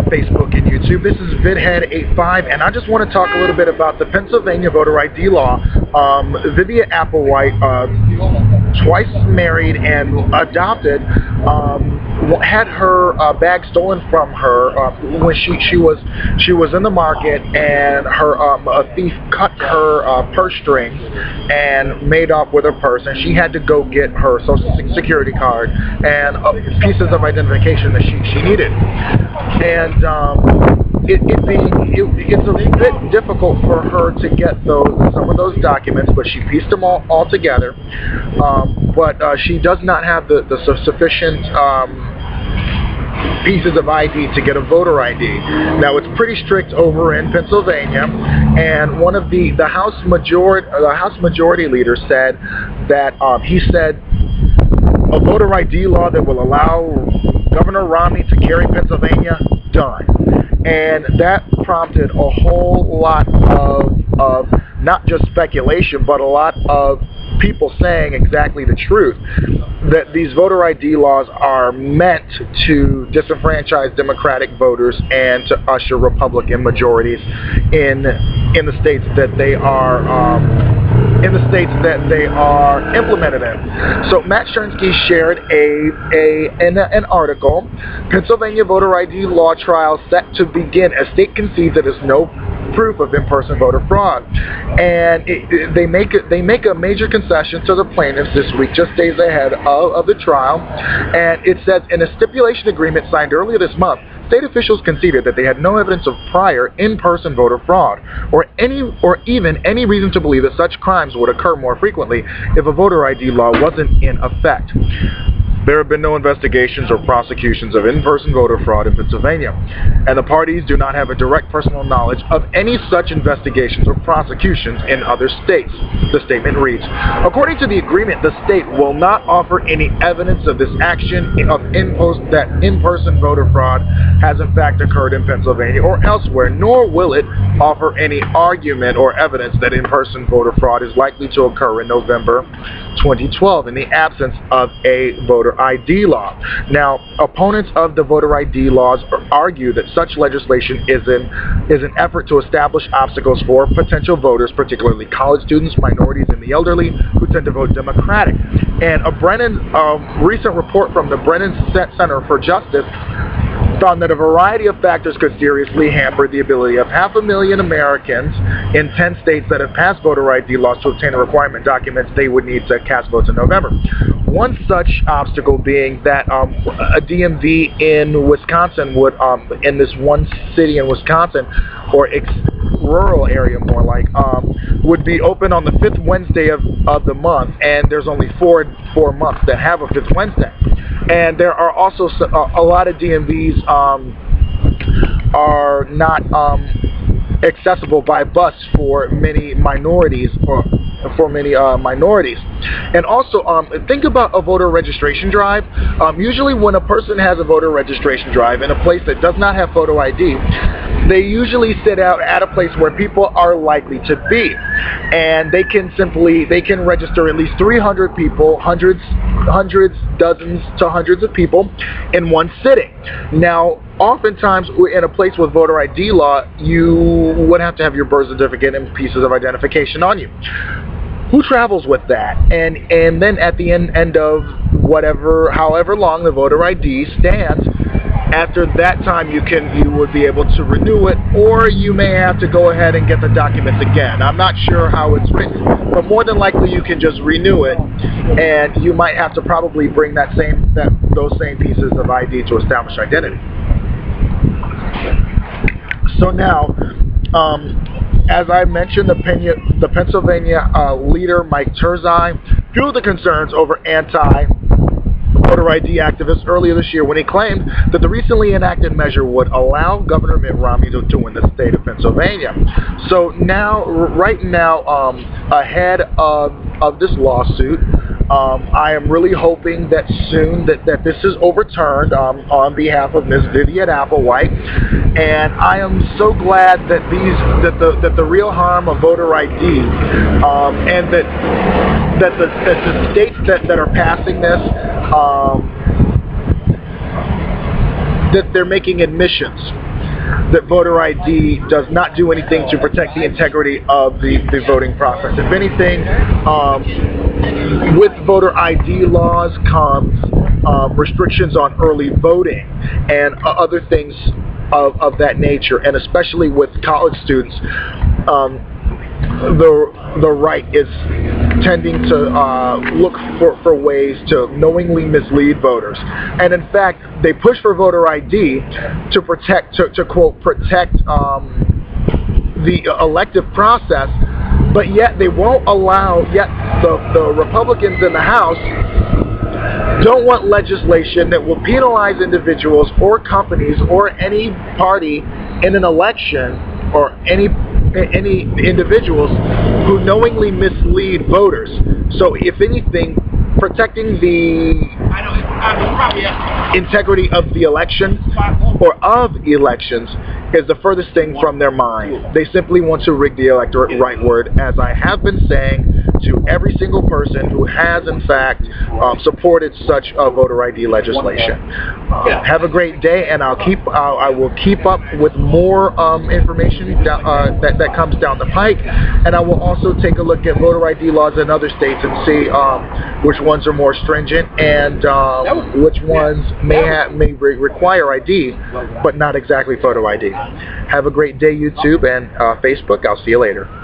Facebook and YouTube. This is VidHead85, and I just want to talk a little bit about the Pennsylvania voter ID law. Vivian Applewhite, twice married and adopted, had her bag stolen from her when she was in the market, and a thief cut her purse strings and made off with her purse, and she had to go get her Social Security card and pieces of identification that she needed. And it's a bit difficult for her to get some of those documents, but she pieced them all together. But she does not have the sufficient pieces of ID to get a voter ID. Now, it's pretty strict over in Pennsylvania, and one of the House Majority Leader said that he said a voter ID law that will allow Governor Romney to carry Pennsylvania, done. And that prompted a whole lot of not just speculation, but a lot of people saying exactly the truth, that these voter ID laws are meant to disenfranchise Democratic voters and to usher Republican majorities in the states that they are implemented in. So Matt Chernsky shared an article, Pennsylvania voter ID law trial set to begin as state concedes that there's no proof of in-person voter fraud, and they make a major concession to the plaintiffs this week, just days ahead of the trial. And it says, in a stipulation agreement signed earlier this month, state officials conceded that they had no evidence of prior in-person voter fraud, or even any reason to believe that such crimes would occur more frequently if a voter ID law wasn't in effect. There have been no investigations or prosecutions of in-person voter fraud in Pennsylvania, and the parties do not have a direct personal knowledge of any such investigations or prosecutions in other states. The statement reads, according to the agreement, the state will not offer any evidence of this action that in-person voter fraud has in fact occurred in Pennsylvania or elsewhere, nor will it offer any argument or evidence that in-person voter fraud is likely to occur in November 2012 in the absence of a voter ID law. Now, opponents of the voter ID laws argue that such legislation is an effort to establish obstacles for potential voters, particularly college students, minorities, and the elderly, who tend to vote Democratic. And a recent report from the Brennan Center for Justice found that a variety of factors could seriously hamper the ability of 500,000 Americans in 10 states that have passed voter ID laws to obtain the requirement documents they would need to cast votes in November. One such obstacle being that a DMV in Wisconsin would, in this one city in Wisconsin, or rural area more like, would be open on the 5th Wednesday of the month, and there's only four months that have a 5th Wednesday. And there are also a lot of DMVs are not accessible by bus for many minorities, And also, think about a voter registration drive. Usually when a person has a voter registration drive in a place that does not have photo ID, they usually sit out at a place where people are likely to be, and they can register at least 300 people, hundreds, dozens to hundreds of people in one sitting. Now, oftentimes in a place with voter ID law, you would have to have your birth certificate and pieces of identification on you. Who travels with that? And then at the end of however long the voter ID stands, after that time you would be able to renew it, or you may have to go ahead and get the documents again. I'm not sure how it's written, but more than likely you can just renew it, and you might have to probably bring those same pieces of ID to establish identity. So now, as I mentioned, the Pennsylvania leader, Mike Turzai, fueled the concerns over voter ID activists earlier this year when he claimed that the recently enacted measure would allow Governor Mitt Romney to win the state of Pennsylvania. So now, right now, ahead of this lawsuit, I am really hoping that soon that this is overturned on behalf of Ms. Vivian Applewhite, and I am so glad that the real harm of voter ID and that the states that are passing this, that they're making admissions that voter ID does not do anything to protect the integrity of the voting process. If anything, with voter ID laws comes restrictions on early voting and other things of that nature, and especially with college students, the right is tending to look for ways to knowingly mislead voters. And in fact, they push for voter ID to protect, to quote, protect the elective process, but yet they won't allow, yet the Republicans in the House don't want legislation that will penalize individuals or companies or any party in an election, or any individuals who knowingly mislead voters. So if anything, protecting the integrity of the election or of elections is the furthest thing from their mind. They simply want to rig the electorate rightward, as I have been saying to every single person who has in fact supported such a voter ID legislation. Have a great day, and I will keep up with more information that comes down the pike, and I will also take a look at voter ID laws in other states and see which ones are more stringent and which ones may require ID, but not exactly photo ID. Have a great day, YouTube and Facebook. I'll see you later.